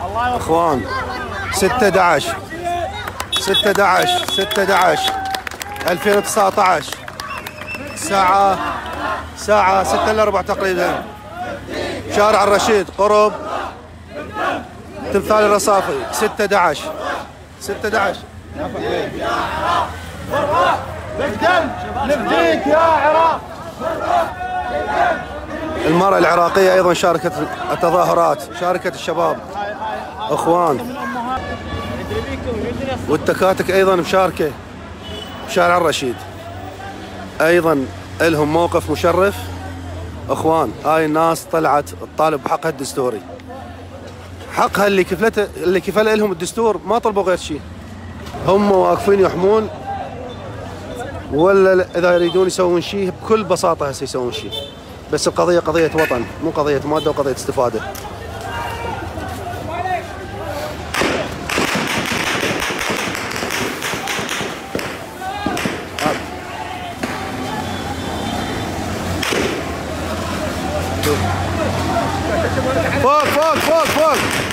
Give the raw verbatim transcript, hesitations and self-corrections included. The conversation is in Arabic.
اخوان ستة أحد عشر ستة أحد عشر ستة أحد عشر ألفين وتسعة عشر ساعة ساعة ستة إلا ربع تقريبا. شارع الرشيد قرب تمثال الرصافي. ستة أحد عشر ستة أحد عشر. نفديك يا عراق. المرأة العراقية أيضا شاركت التظاهرات، شاركت الشباب اخوان، والتكاتك ايضا مشاركه بشارع الرشيد، ايضا لهم موقف مشرف اخوان. هاي الناس طلعت تطالب بحقها الدستوري، حقها اللي كفلته اللي كفل لهم الدستور، ما طلبوا غير شيء. هم واقفين يحمون، ولا اذا يريدون يسوون شيء بكل بساطه هسه يسوون شيء، بس القضيه قضيه وطن، مو قضيه ماده وقضيه استفاده. فوق فوق فوق فوق